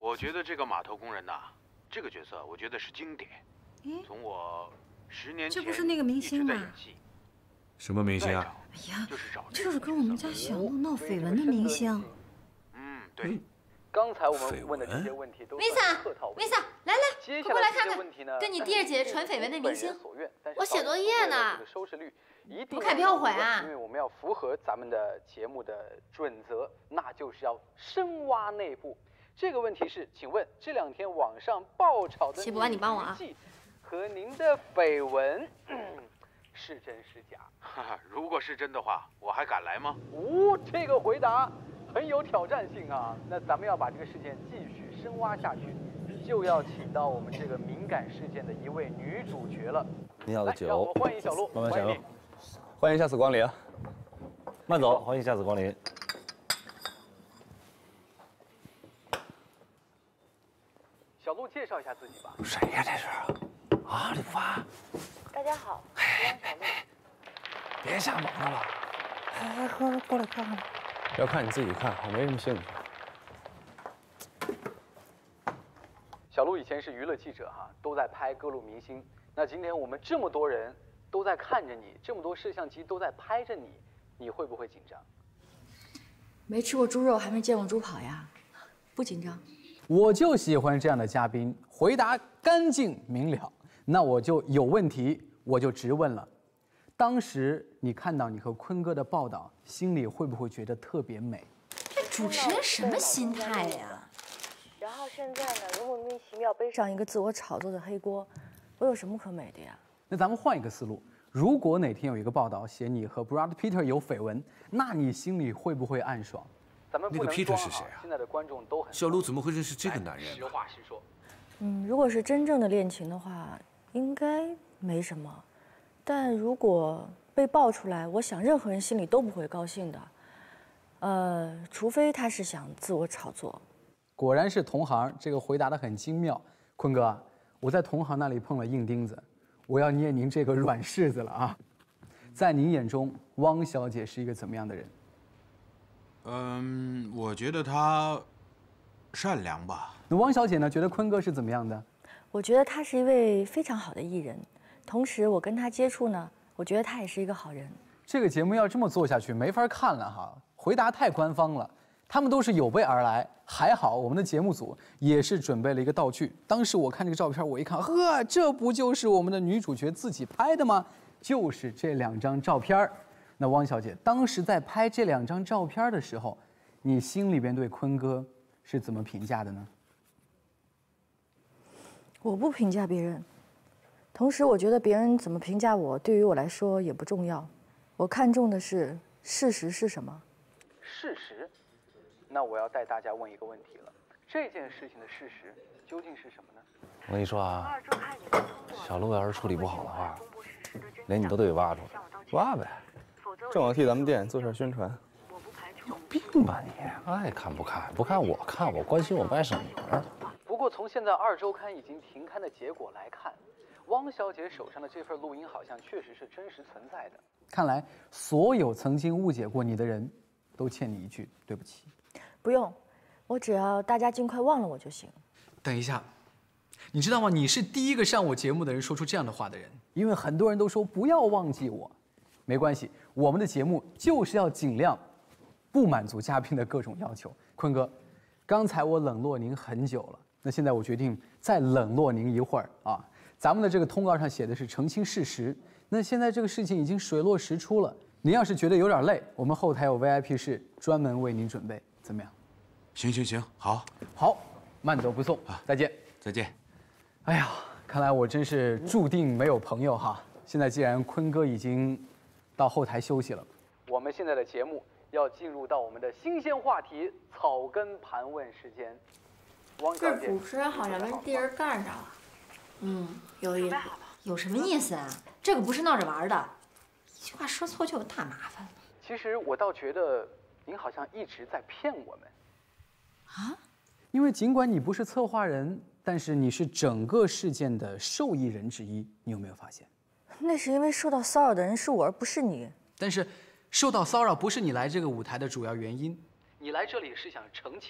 我觉得这个码头工人呐，这个角色我觉得是经典。从我10年前这不是那个明星吗？ 什么明星啊？ 哎呀，就是跟我们家小鹿闹绯闻的明星。 对。 刚才我们问的这些问题都是客套问题。 Lisa，来来，快过来看看，跟你弟儿姐传绯闻的明星。 我写作业呢。 收视率一定不看标会啊！ 因为我们要符合咱们的节目的准则，那就是要深挖内部。这个问题是，请问这2天网上爆炒的写不完你帮我啊。 和您的绯闻，是真是假？ 如果是真的话，我还敢来吗？ 这个回答很有挑战性啊！那咱们要把这个事件继续深挖下去，就要请到我们这个敏感事件的一位女主角了。 你要的酒， 让我们欢迎小鹿， 慢慢享用。欢迎下次光临啊！慢走，欢迎下次光临。 小鹿介绍一下自己吧。 谁呀？这是？啊，李发。 大家好，我是小鹿。 别瞎忙了，哎，喝，过来看看。要看你自己看，我没什么兴趣。 小鹿以前是娱乐记者哈，都在拍各路明星。那今天我们这么多人都在看着你，这么多摄像机都在拍着你，你会不会紧张？ 没吃过猪肉，还没见过猪跑呀，不紧张。 我就喜欢这样的嘉宾，回答干净明了。那我就有问题，我就直问了。当时你看到你和坤哥的报道，心里会不会觉得特别美？ 这主持人什么心态呀？ 然后现在呢，又莫名其妙背上一个自我炒作的黑锅，我有什么可美的呀？ 那咱们换一个思路，如果哪天有一个报道写你和 Brad Pitt 有绯闻，那你心里会不会暗爽？ 那个 Peter 是谁啊？ 现在的观众都很小鹿怎么会认识这个男人？ 实话实说。 如果是真正的恋情的话，应该没什么。但如果被爆出来，我想任何人心里都不会高兴的。除非他是想自我炒作。 果然是同行，这个回答得很精妙。坤哥，我在同行那里碰了硬钉子，我要捏您这个软柿子了啊！在您眼中，汪小姐是一个怎么样的人？ 我觉得她善良吧。 那汪小姐呢？觉得坤哥是怎么样的？ 我觉得他是一位非常好的艺人，同时我跟他接触呢，我觉得他也是一个好人。 这个节目要这么做下去，没法看了哈，回答太官方了。他们都是有备而来，还好我们的节目组也是准备了一个道具。当时我看这个照片，我一看，呵，这不就是我们的女主角自己拍的吗？就是这2张照片。那汪小姐当时在拍这2张照片的时候，你心里边对坤哥是怎么评价的呢？ 我不评价别人，同时我觉得别人怎么评价我，对于我来说也不重要。我看重的是事实是什么。 事实？那我要带大家问一个问题了，这件事情的事实究竟是什么呢？ 我跟你说啊，小鹿要是处理不好的话，连你都得挖出来。挖呗，正好替咱们店做点宣传。有病吧你？爱看不看，不看我看，我关心我外甥女儿。 不过从现在2周刊已经停刊的结果来看，汪小姐手上的这份录音好像确实是真实存在的。 看来所有曾经误解过你的人，都欠你一句对不起。 不用，我只要大家尽快忘了我就行。 等一下，你知道吗？你是第一个上我节目的人说出这样的话的人，因为很多人都说不要忘记我。没关系，我们的节目就是要尽量不满足嘉宾的各种要求。坤哥，刚才我冷落您很久了，那现在我决定再冷落您一会儿啊。咱们的这个通告上写的是澄清事实，那现在这个事情已经水落石出了。您要是觉得有点累，我们后台有 VIP 室专门为您准备，怎么样？ 行，好， 慢走不送啊！再见。哎呀，看来我真是注定没有朋友哈。现在既然坤哥已经到后台休息了， 我们现在的节目要进入到我们的新鲜话题——草根盘问时间。汪小姐， 这主持人好像跟地人干上了。 有意思。有什么意思啊？这个不是闹着玩的，一句话说错就有大麻烦了。 其实我倒觉得您好像一直在骗我们。 啊？因为尽管你不是策划人，但是你是整个事件的受益人之一，你有没有发现？ 那是因为受到骚扰的人是我，而不是你。 但是受到骚扰不是你来这个舞台的主要原因。 你来这里是想澄清，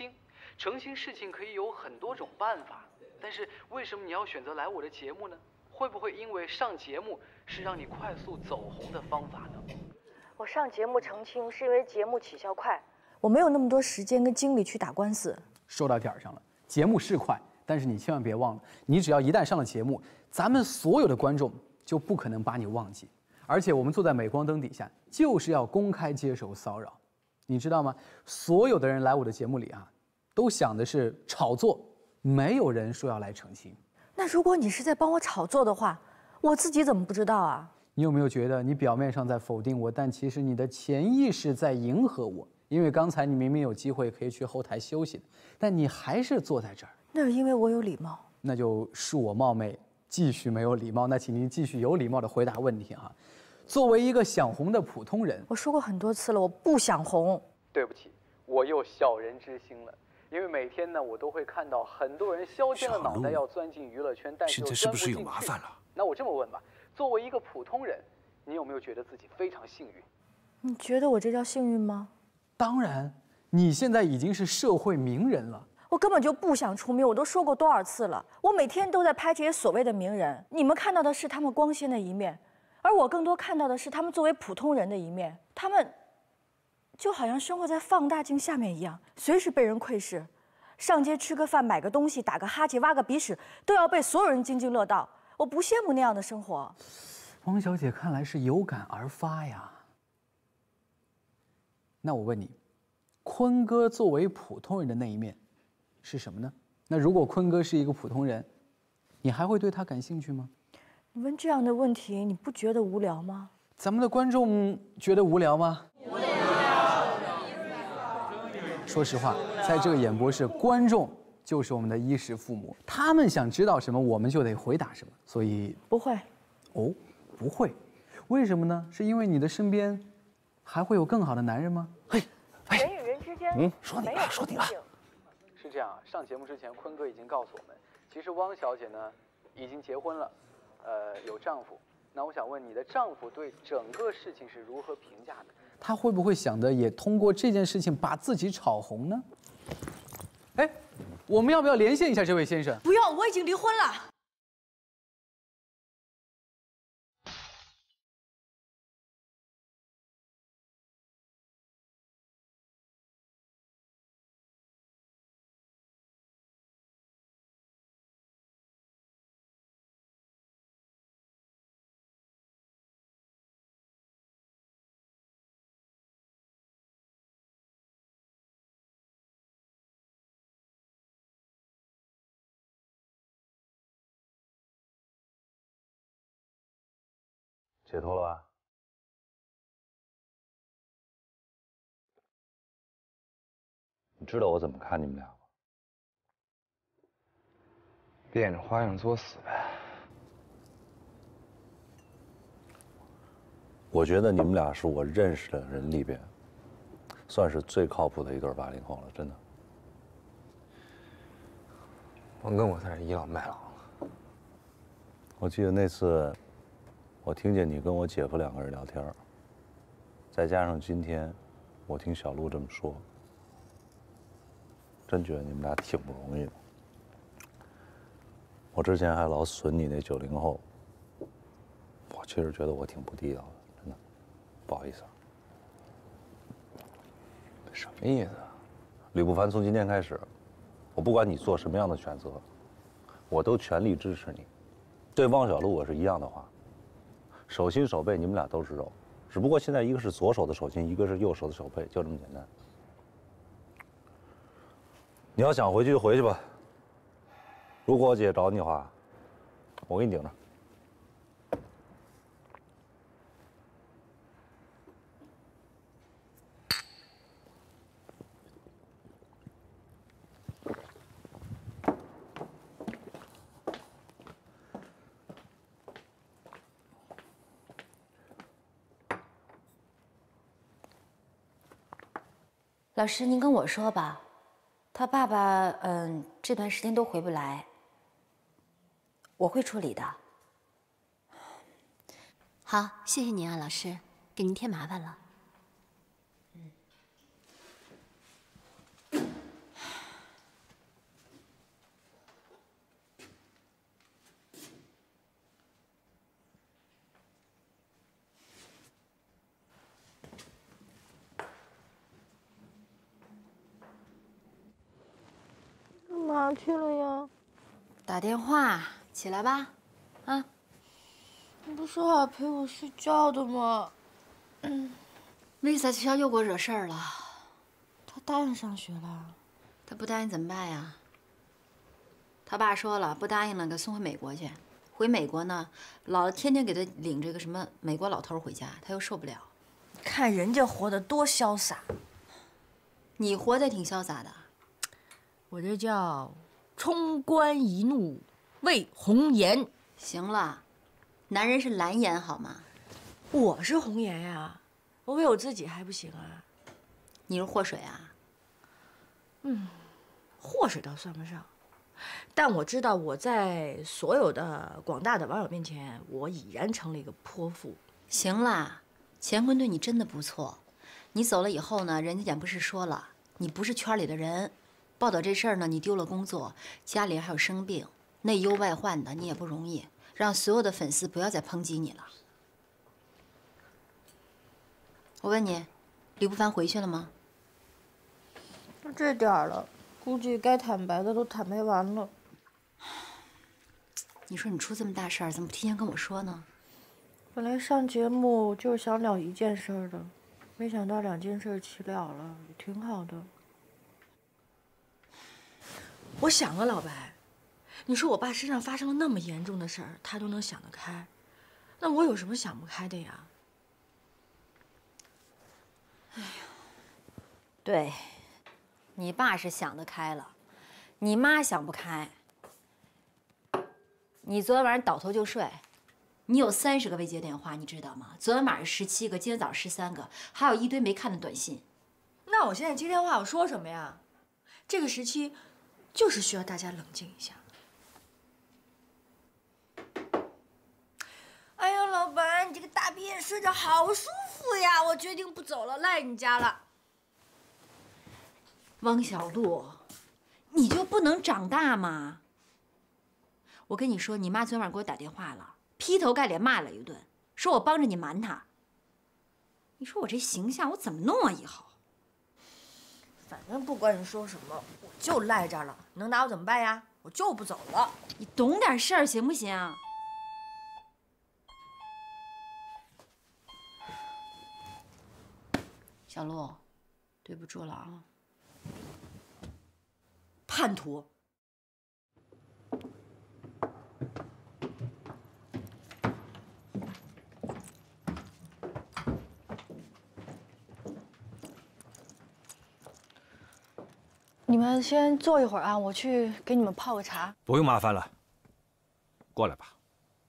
澄清事情可以有很多种办法，但是为什么你要选择来我的节目呢？会不会因为上节目是让你快速走红的方法呢？ 我上节目澄清是因为节目起效快，我没有那么多时间跟精力去打官司。 说到点儿上了，节目是快，但是你千万别忘了，你只要一旦上了节目，咱们所有的观众就不可能把你忘记。而且我们坐在镁光灯底下，就是要公开接受骚扰，你知道吗？所有的人来我的节目里啊，都想的是炒作，没有人说要来澄清。 那如果你是在帮我炒作的话，我自己怎么不知道啊？ 你有没有觉得你表面上在否定我，但其实你的潜意识在迎合我？因为刚才你明明有机会可以去后台休息的，但你还是坐在这儿。 那是因为我有礼貌。 那就恕我冒昧，继续没有礼貌。那请您继续有礼貌地回答问题哈。作为一个想红的普通人， 我说过很多次了，我不想红。 对不起，我又小人之心了。因为每天呢，我都会看到很多人削尖了脑袋要钻进娱乐圈，但是又钻不进去。 现在是不是有麻烦了？ 那我这么问吧，作为一个普通人，你有没有觉得自己非常幸运？ 你觉得我这叫幸运吗？ 当然，你现在已经是社会名人了。 我根本就不想出名，我都说过多少次了。我每天都在拍这些所谓的名人，你们看到的是他们光鲜的一面，而我更多看到的是他们作为普通人的一面。他们就好像生活在放大镜下面一样，随时被人窥视。上街吃个饭、买个东西、打个哈欠、挖个鼻屎，都要被所有人津津乐道。我不羡慕那样的生活。 汪小姐看来是有感而发呀。那我问你，坤哥作为普通人的那一面是什么呢？那如果坤哥是一个普通人，你还会对他感兴趣吗？ 你问这样的问题，你不觉得无聊吗？ 咱们的观众觉得无聊吗？无聊。说实话，在这个演播室，观众就是我们的衣食父母，他们想知道什么，我们就得回答什么。所以不会。 哦，不会，为什么呢？是因为你的身边还会有更好的男人吗？嘿， 人与人之间， 说你了，说你了。 是这样啊，上节目之前，坤哥已经告诉我们，其实汪小姐呢已经结婚了，有丈夫。那我想问，你的丈夫对整个事情是如何评价的？ 他会不会想的也通过这件事情把自己炒红呢？哎，我们要不要连线一下这位先生？ 不用，我已经离婚了。 解脱了吧？你知道我怎么看你们俩吗？ 变着花样作死呗。 我觉得你们俩是我认识的人里边，算是最靠谱的一对80后了，真的。 王哥，我才是倚老卖老了。 我记得那次，我听见你跟我姐夫2个人聊天，再加上今天，我听小璐这么说，真觉得你们俩挺不容易的。我之前还老损你那90后，我其实觉得我挺不地道的，真的，不好意思啊。 什么意思啊？ 吕不凡，从今天开始，我不管你做什么样的选择，我都全力支持你。对汪小璐我是一样的话，手心手背你们俩都是肉，只不过现在一个是左手的手心，一个是右手的手背，就这么简单。你要想回去就回去吧。如果我姐找你的话，我给你顶着。 老师，您跟我说吧，他爸爸这段时间都回不来，我会处理的。 好，谢谢您啊，老师，给您添麻烦了。 哪去了呀？ 打电话，起来吧，啊！ 你不说好陪我睡觉的吗？ 丽萨学校又给我惹事儿了。 他答应上学了。 他不答应怎么办呀？他爸说了，不答应了给送回美国去。回美国呢，老天天给他领这个什么美国老头回家，他又受不了。 看人家活得多潇洒。 你活得挺潇洒的。 我这叫冲冠一怒为红颜。 行了，男人是蓝颜好吗？ 我是红颜呀，我为我自己还不行啊？ 你是祸水啊？ 祸水倒算不上，但我知道我在所有的广大的网友面前，我已然成了一个泼妇。 行啦，乾坤对你真的不错。你走了以后呢，人家也不是说了，你不是圈里的人。报道这事儿呢，你丢了工作，家里还有生病，内忧外患的，你也不容易。让所有的粉丝不要再抨击你了。我问你，李不凡回去了吗？ 都这点儿了，估计该坦白的都坦白完了。 你说你出这么大事儿，怎么不提前跟我说呢？ 本来上节目就是想了一件事儿的，没想到2件事齐了了，也挺好的。我想啊，老白，你说我爸身上发生了那么严重的事儿，他都能想得开，那我有什么想不开的呀？ 哎呀，对，你爸是想得开了，你妈想不开。你昨天晚上倒头就睡，你有30个未接电话，你知道吗？昨天晚上17个，今天早上13个，还有一堆没看的短信。 那我现在接电话，我说什么呀？这个时期，就是需要大家冷静一下。哎呀，老白，你这个大闭眼睡着好舒服呀！我决定不走了，赖你家了。 汪小璐，你就不能长大吗？我跟你说，你妈昨天晚上给我打电话了，劈头盖脸骂了一顿，说我帮着你瞒她。你说我这形象我怎么弄啊？以后。 反正不管你说什么，我就赖这儿了。能拿我怎么办呀？我就不走了。 你懂点事儿行不行？小璐，对不住了啊。叛徒。 你们先坐一会儿啊，我去给你们泡个茶。 不用麻烦了，过来吧。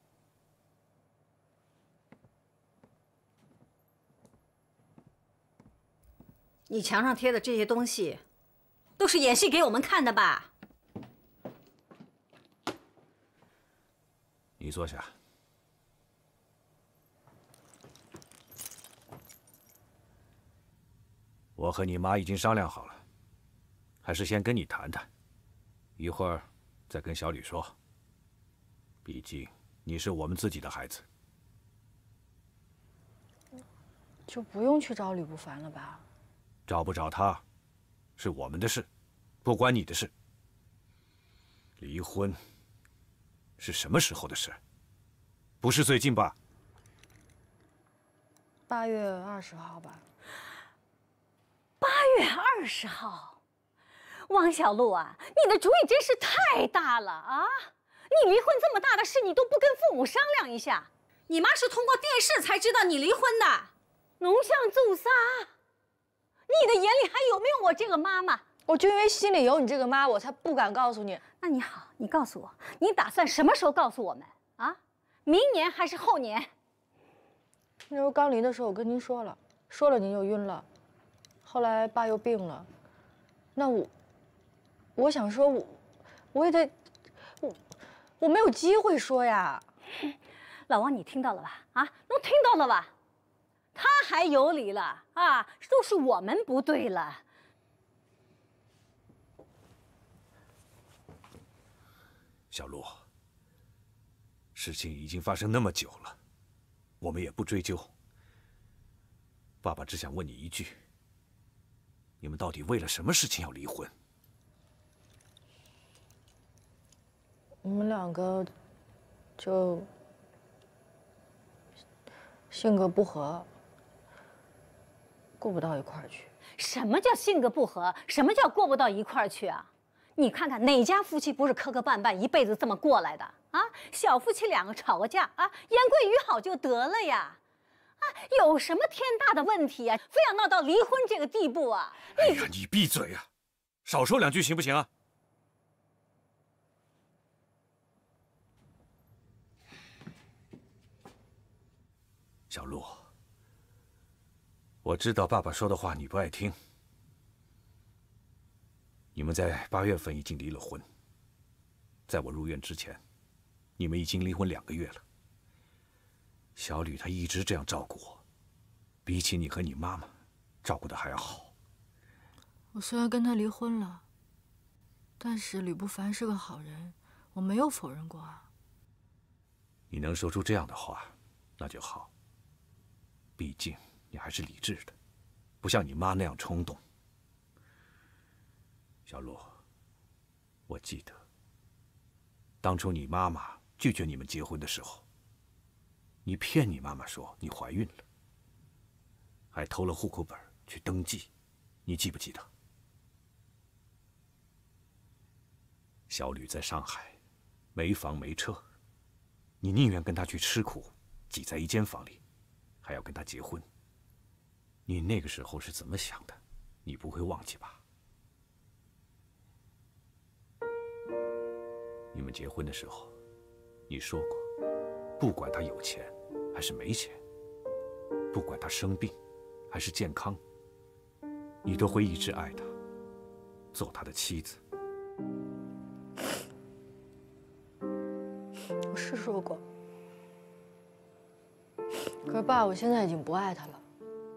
你墙上贴的这些东西，都是演戏给我们看的吧？ 你坐下。我和你妈已经商量好了，还是先跟你谈谈，一会儿再跟小吕说。毕竟你是我们自己的孩子。 就不用去找吕不凡了吧？ 找不找他，是我们的事，不关你的事。离婚是什么时候的事？不是最近吧 8月20号吧。 8月20号，汪小璐啊，你的主意真是太大了啊！你离婚这么大的事，你都不跟父母商量一下？你妈是通过电视才知道你离婚的，农相重杀，你的眼里还有没有我这个妈妈？ 我就因为心里有你这个妈，我才不敢告诉你。 那你好，你告诉我，你打算什么时候告诉我们啊？明年还是后年？ 那时候刚离的时候，我跟您说了，说了您就晕了。后来爸又病了，那我想说，我也得，我没有机会说呀。 老王，你听到了吧？啊，都听到了吧？他还有理了啊，都是我们不对了。 小璐，事情已经发生那么久了，我们也不追究。爸爸只想问你一句：你们到底为了什么事情要离婚？ 我们两个就性格不合，过不到一块儿去。 什么叫性格不合？什么叫过不到一块儿去啊？你看看哪家夫妻不是磕磕绊绊一辈子这么过来的啊？小夫妻两个吵个架啊，言归于好就得了呀。啊，有什么天大的问题啊？非要闹到离婚这个地步啊？ 哎呀，你闭嘴啊！少说两句行不行啊？小璐，我知道爸爸说的话你不爱听。你们在8月份已经离了婚，在我入院之前，你们已经离婚2个月了。小吕他一直这样照顾我，比起你和你妈妈照顾的还要好。 我虽然跟他离婚了，但是吕不凡是个好人，我没有否认过啊。 你能说出这样的话，那就好。毕竟你还是理智的，不像你妈那样冲动。小璐，我记得当初你妈妈拒绝你们结婚的时候，你骗你妈妈说你怀孕了，还偷了户口本去登记，你记不记得？小吕在上海，没房没车，你宁愿跟他去吃苦，挤在一间房里，还要跟他结婚。你那个时候是怎么想的？你不会忘记吧？你们结婚的时候，你说过，不管他有钱还是没钱，不管他生病还是健康，你都会一直爱他，做他的妻子。 我是说过，可是爸，我现在已经不爱他了。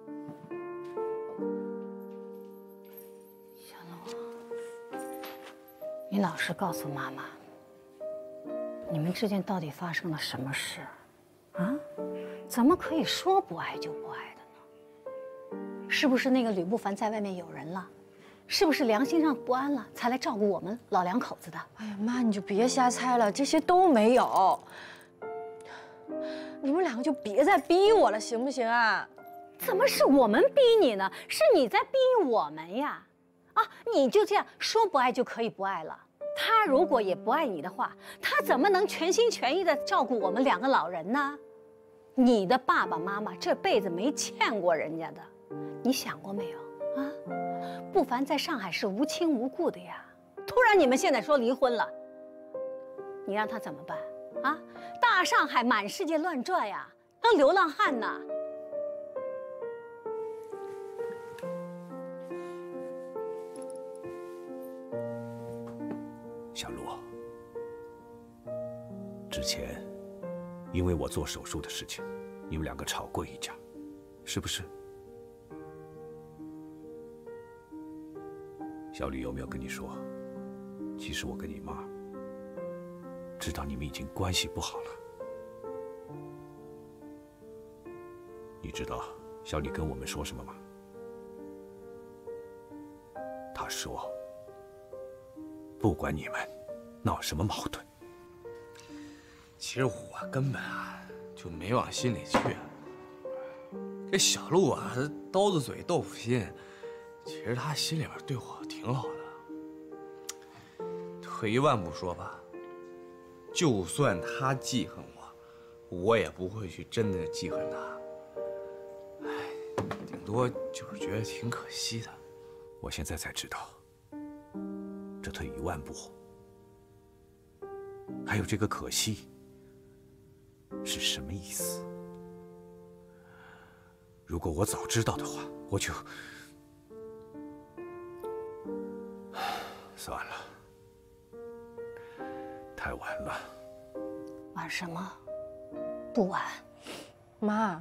小璐，你老实告诉妈妈，你们之间到底发生了什么事？啊？怎么可以说不爱就不爱的呢？是不是那个吕不凡在外面有人了？是不是良心上不安了，才来照顾我们老两口子的？ 哎呀，妈，你就别瞎猜了，这些都没有。你们两个就别再逼我了，行不行啊？ 怎么是我们逼你呢？是你在逼我们呀！啊，你就这样说不爱就可以不爱了？他如果也不爱你的话，他怎么能全心全意地照顾我们两个老人呢？你的爸爸妈妈这辈子没欠过人家的，你想过没有啊？不凡在上海是无亲无故的呀，突然你们现在说离婚了，你让他怎么办啊？大上海满世界乱转呀，当流浪汉呢？ 小璐，之前因为我做手术的事情，你们两个吵过一架，是不是？小吕有没有跟你说，其实我跟你妈知道你们已经关系不好了？你知道小吕跟我们说什么吗？他说，不管你们闹什么矛盾， 其实我根本就没往心里去。这小璐她刀子嘴豆腐心，其实她心里边对我挺好的。退一万步说吧，就算她记恨我，我也不会去真的记恨她。哎，顶多就是觉得挺可惜的。 我现在才知道，这退一万步，还有这个可惜，是什么意思？如果我早知道的话，我就……算了，太晚了。 晚什么？不晚。 妈，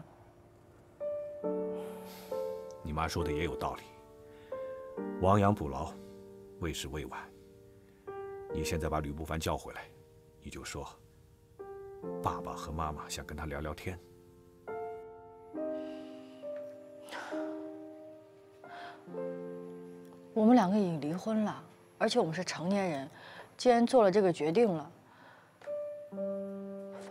你妈说的也有道理。亡羊补牢，为时未晚。你现在把吕不凡叫回来，你就说，爸爸和妈妈想跟他聊聊天。 我们两个已经离婚了，而且我们是成年人，既然做了这个决定了，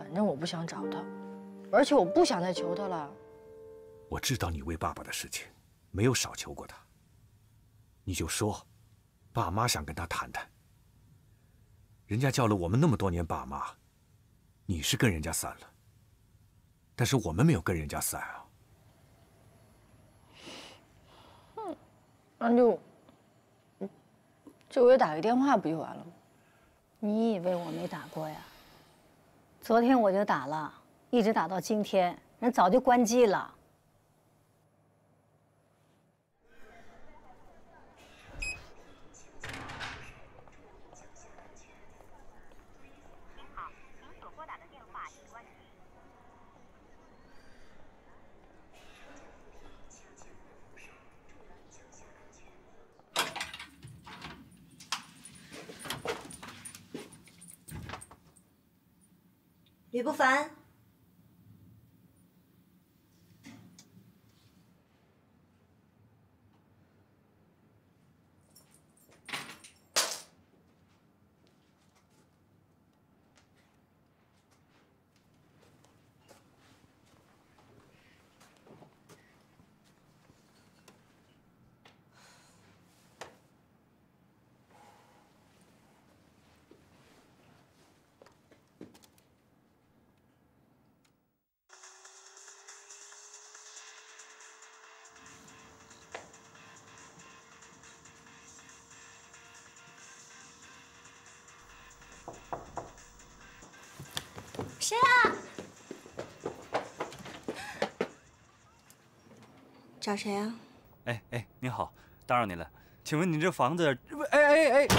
反正我不想找他，而且我不想再求他了。 我知道你为爸爸的事情没有少求过他，你就说，爸妈想跟他谈谈。人家叫了我们那么多年爸妈，你是跟人家散了，但是我们没有跟人家散啊。 那就我打个电话不就完了吗？ 你以为我没打过呀？昨天我就打了，一直打到今天，人早就关机了。 吕不凡，谁啊？找谁啊？ 哎，您好，打扰您了，请问您这房子……哎！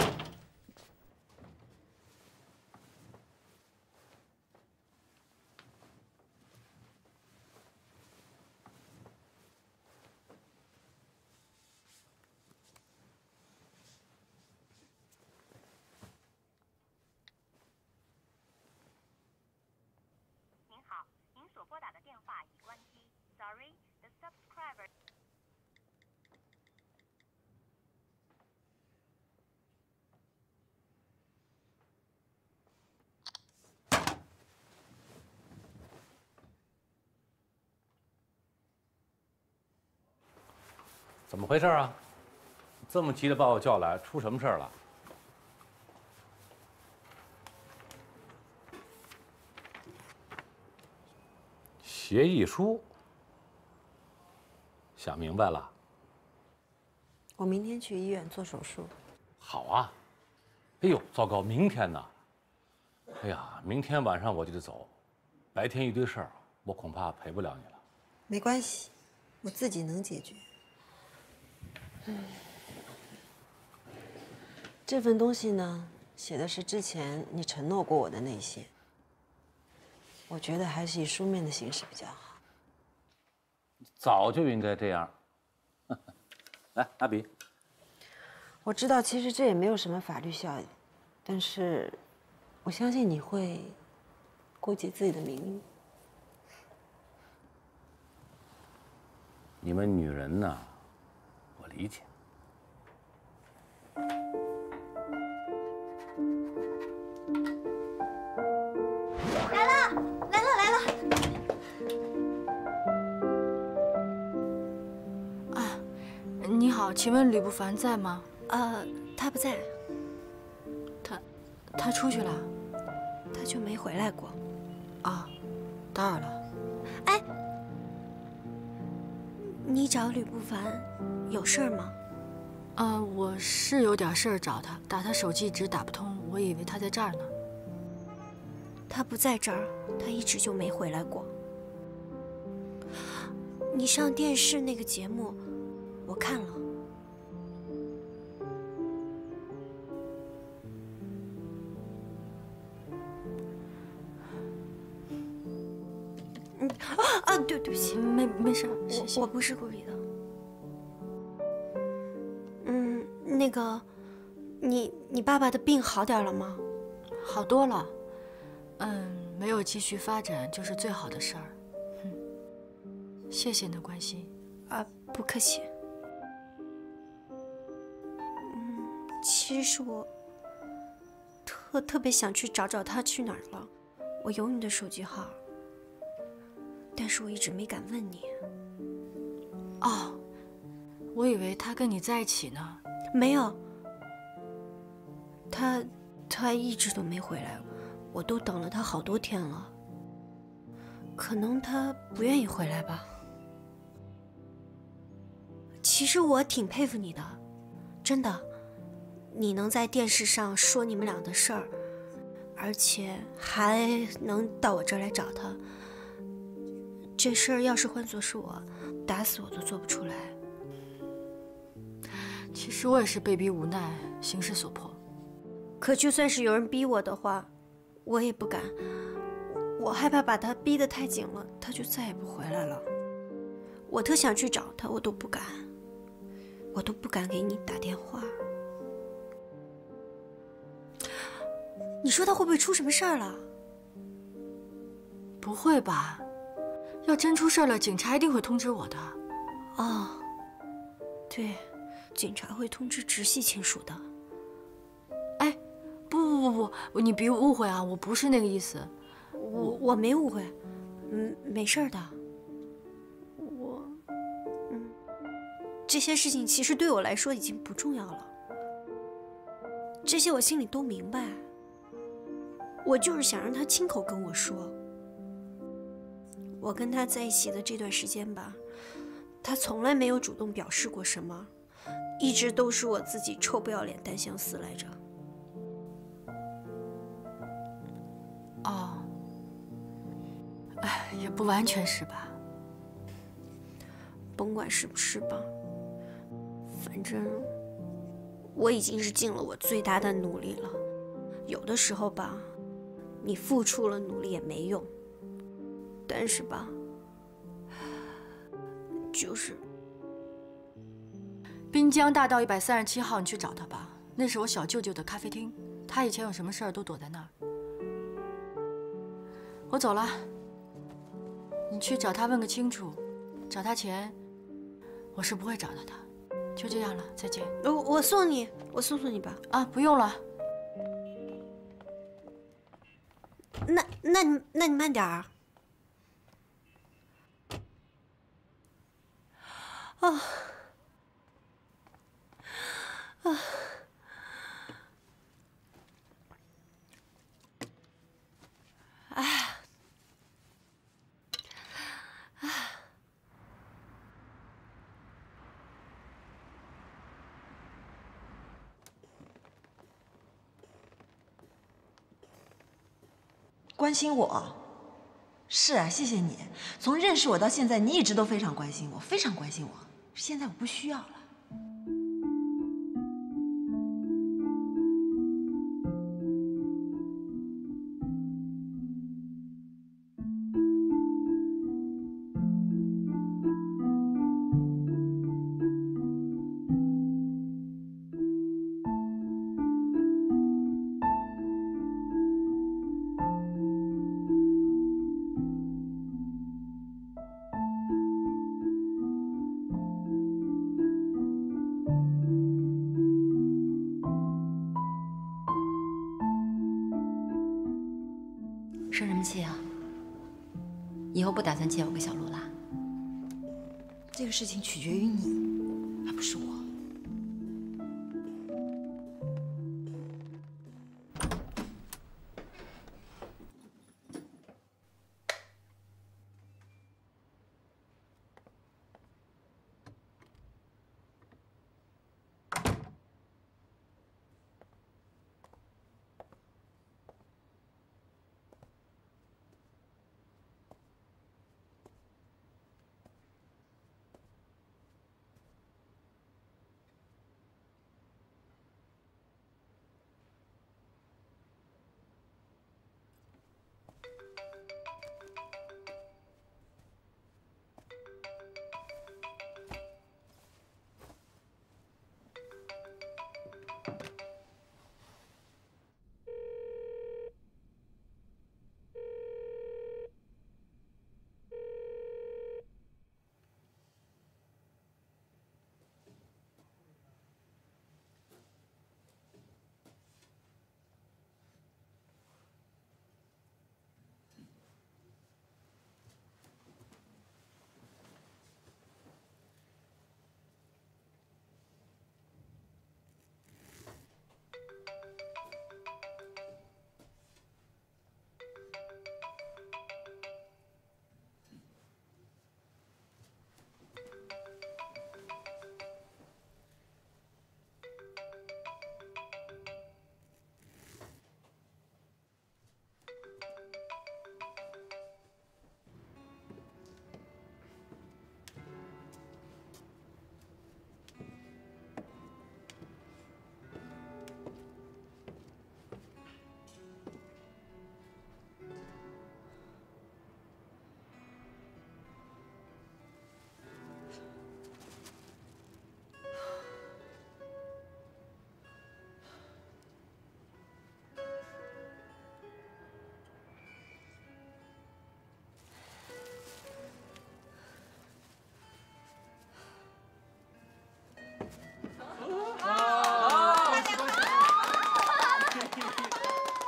怎么回事啊？这么急的把我叫来，出什么事儿了？协议书？想明白了？ 我明天去医院做手术。 好啊。哎呦，糟糕，明天呢？哎呀，明天晚上我就得走，白天一堆事儿，我恐怕陪不了你了。 没关系，我自己能解决。这份东西呢，写的是之前你承诺过我的那些。我觉得还是以书面的形式比较好。 早就应该这样。来，拿笔。 我知道，其实这也没有什么法律效益，但是我相信你会顾及自己的名誉。 你们女人呢，我理解。 来了！ 啊，你好，请问吕不凡在吗？ 他不在。 他出去了？ 他就没回来过。 啊，打扰了。 哎，你找吕不凡有事儿吗？ 我是有点事儿找他，打他手机一直打不通，我以为他在这儿呢。 他不在这儿，他一直就没回来过。你上电视那个节目，我看了。对不起， 没事，谢谢。 我不是故意的。那个，你爸爸的病好点了吗？ 好多了。没有继续发展就是最好的事儿。谢谢你的关心。 不客气。其实我特别想去找他去哪儿了， 我有你的手机号，但是我一直没敢问你。 哦，我以为他跟你在一起呢。 没有，他一直都没回来，我都等了他好多天了。可能他不愿意回来吧。其实我挺佩服你的，真的，你能在电视上说你们俩的事儿，而且还能到我这儿来找他。这事儿要是换作是我，打死我都做不出来。 其实我也是被逼无奈，形势所迫。 可就算是有人逼我的话，我也不敢。我害怕把他逼得太紧了，他就再也不回来了。我特想去找他，我都不敢给你打电话。你说他会不会出什么事儿了？ 不会吧？要真出事了，警察一定会通知我的。 哦，对，警察会通知直系亲属的。 哎，不，你别误会啊，我不是那个意思。 我没误会，没事的。这些事情其实对我来说已经不重要了，这些我心里都明白。我就是想让他亲口跟我说。我跟他在一起的这段时间吧，他从来没有主动表示过什么，一直都是我自己臭不要脸单相思来着。 哦，哎，也不完全是吧。 甭管是不是吧，反正我已经是尽了我最大的努力了。有的时候吧，你付出了努力也没用，但是吧，就是滨江大道137号，你去找他吧。那是我小舅舅的咖啡厅，他以前有什么事儿都躲在那儿。我走了，你去找他问个清楚，找他钱，我是不会找到他。就这样了，再见。 我送你，我送你吧。 啊，不用了。 那你慢点儿。啊。 关心我，是啊，谢谢你。从认识我到现在，你一直都非常关心我，非常关心我。现在我不需要了。 生什么气啊？以后不打算接我跟小璐啦？ 这个事情取决于你，而不是我。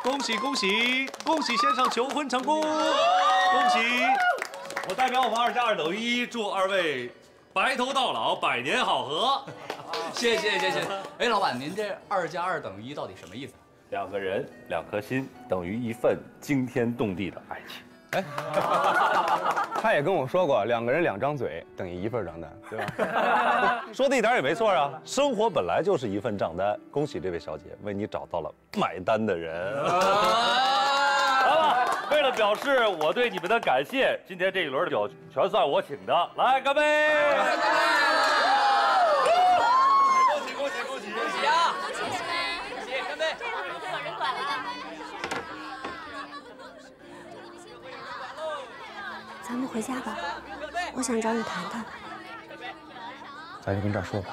恭喜恭喜恭喜先生求婚成功！恭喜！我代表我们2+2等于1，祝2位白头到老，百年好合。 谢谢。哎，老板，您这2+2等于1到底什么意思 ？2个人2颗心等于1份惊天动地的爱情。 哎，他也跟我说过，2个人2张嘴等于1份账单，对吧？ 说的一点也没错啊，生活本来就是1份账单。恭喜这位小姐，为你找到了买单的人。好了，为了表示我对你们的感谢，今天这一轮的酒全算我请的，来干杯！恭喜啊！ 恭喜，干杯！这个有人管了。 咱们回家吧，我想找你谈谈。 咱就跟这儿说吧。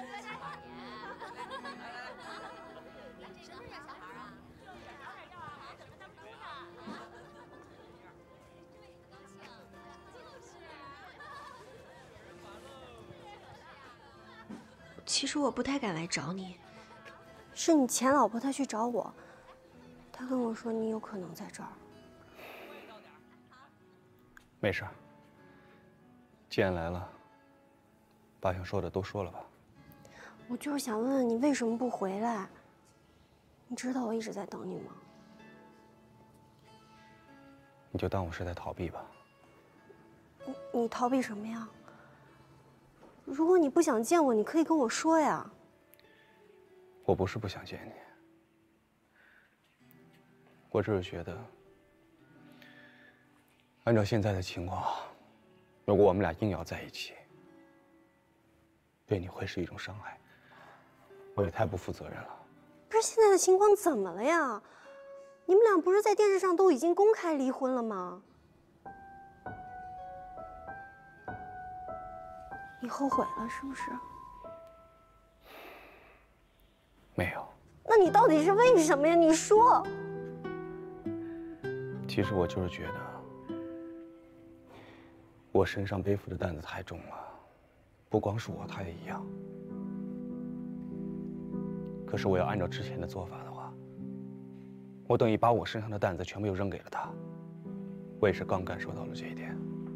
其实我不太敢来找你，是你前老婆她去找我，她跟我说你有可能在这儿。 没事，既然来了，把想说的都说了吧。 我就是想问问你为什么不回来？你知道我一直在等你吗？ 你就当我是在逃避吧。 你逃避什么呀？如果你不想见我，你可以跟我说呀。 我不是不想见你，我只是觉得，按照现在的情况，如果我们俩硬要在一起，对你会是一种伤害。我也太不负责任了。 不是现在的情况怎么了呀？你们俩不是在电视上都已经公开离婚了吗？你后悔了是不是？ 没有。 那你到底是为什么呀？你说。 其实我就是觉得，我身上背负的担子太重了，不光是我，他也一样。可是我要按照之前的做法的话，我等于把我身上的担子全部又扔给了他。我也是刚感受到了这一点。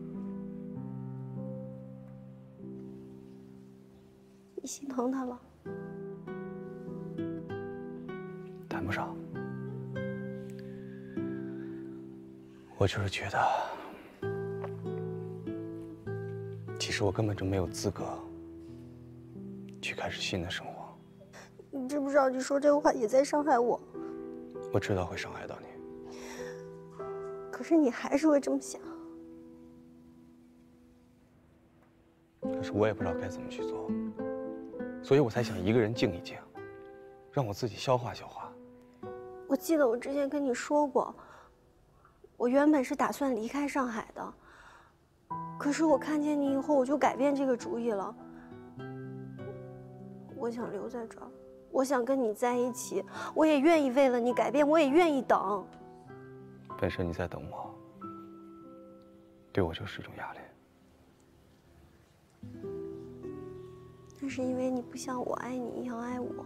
你心疼他了？ 谈不上，我就是觉得，其实我根本就没有资格去开始新的生活。 你知不知道你说这个话也在伤害我？ 我知道会伤害到你， 可是你还是会这么想。 可是我也不知道该怎么去做，所以我才想一个人静一静，让我自己消化消化。 我记得我之前跟你说过，我原本是打算离开上海的，可是我看见你以后，我就改变这个主意了。我想留在这儿，我想跟你在一起，我也愿意为了你改变，我也愿意等。 本身你在等我，对我就是一种压力。 那是因为你不像我爱你一样爱我。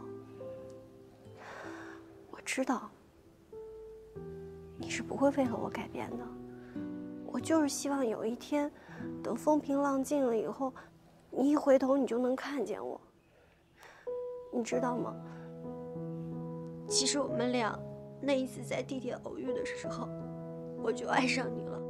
我知道，你是不会为了我改变的。我就是希望有一天，等风平浪静了以后，你一回头你就能看见我。你知道吗？其实我们俩那一次在地铁偶遇的时候，我就爱上你了。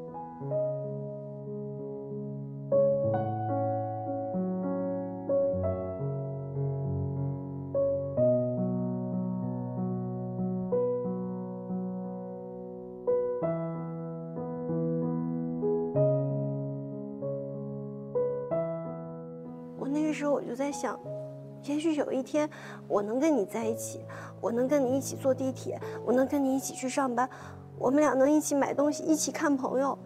我那个时候我就在想，也许有一天我能跟你在一起，我能跟你一起坐地铁，我能跟你一起去上班，我们俩能一起买东西，一起看朋友。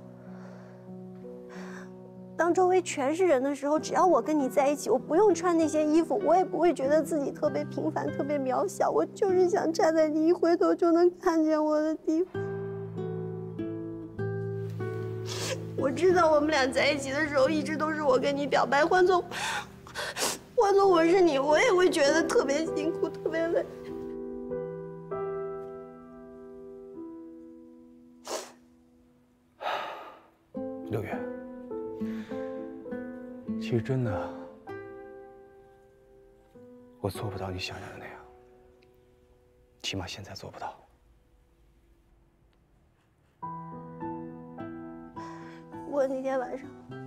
当周围全是人的时候，只要我跟你在一起，我不用穿那些衣服，我也不会觉得自己特别平凡、特别渺小。我就是想站在你一回头就能看见我的地方。我知道我们俩在一起的时候，一直都是我跟你表白，换做我是你，我也会觉得特别辛苦，特别累。 六月，其实真的，我做不到你想象的那样，起码现在做不到。 我那天晚上，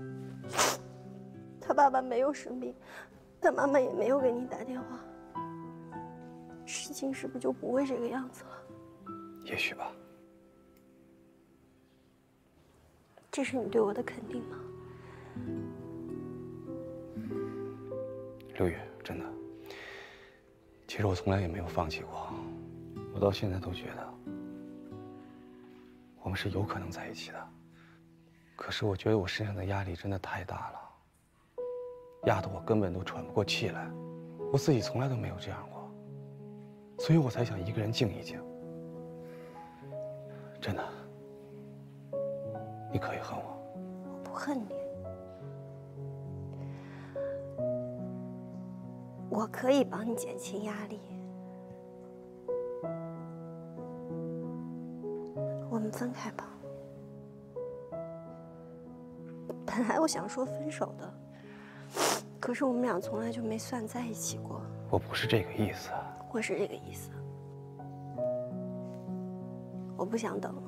他爸爸没有生病，他妈妈也没有给你打电话，事情是不是就不会这个样子了？ 也许吧。 这是你对我的肯定吗？ 六月，真的，其实我从来也没有放弃过，我到现在都觉得我们是有可能在一起的。可是我觉得我身上的压力真的太大了，压得我根本都喘不过气来。我自己从来都没有这样过，所以我才想一个人静一静。真的，你可以恨我。 我不恨你，我可以帮你减轻压力。我们分开吧。本来我想说分手的，可是我们俩从来就没算在一起过。 我不是这个意思。 我是这个意思。我不想等了，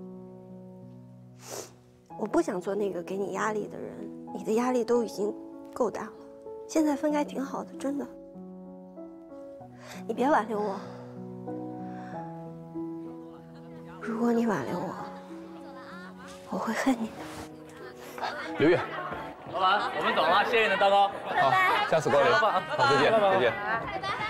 我不想做那个给你压力的人。你的压力都已经够大了，现在分开挺好的，真的。你别挽留我，如果你挽留我，我会恨你的。 刘月， 老板，我们走了，谢谢你的蛋糕。 好，下次光临。好，再见，再见。 拜拜。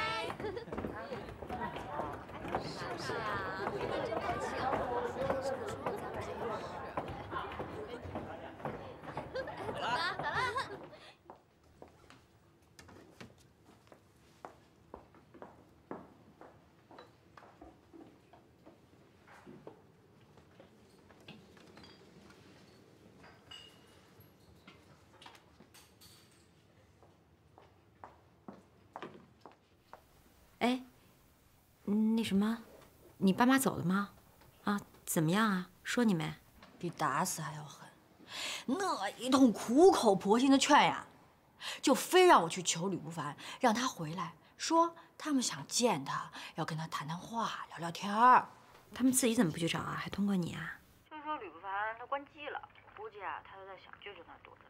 哎，那什么，你爸妈走了吗？啊，怎么样啊？说你没？ 比打死还要狠，那一通苦口婆心的劝呀，就非让我去求吕不凡，让他回来，说他们想见他，要跟他谈谈话，聊聊天儿。 他们自己怎么不去找啊？还通过你啊？ 就说吕不凡他关机了，我估计啊，他都在想舅舅那躲着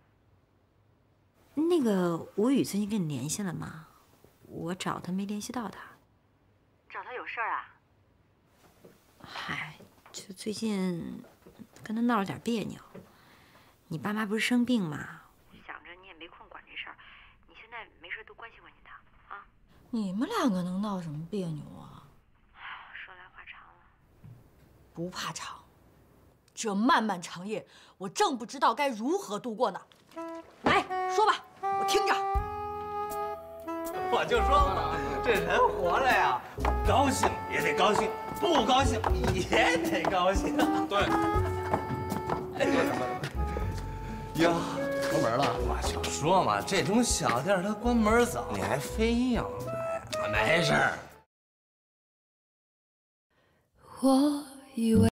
呢。 那个吴宇最近跟你联系了吗？我找他没联系到他。 找他有事儿啊？ 嗨，就最近跟他闹了点别扭。你爸妈不是生病吗？ 想着你也没空管这事儿，你现在没事多关心关心他啊。 你们两个能闹什么别扭啊？ 说来话长了。 不怕长，这漫漫长夜，我正不知道该如何度过呢。来说吧，我听着。 我就说嘛，这人活着呀，高兴也得高兴，不高兴也得高兴。对。哎，什么？呀， 关门了。 我就说嘛，这种小店它关门早，你还非要来？没事儿。 我以为。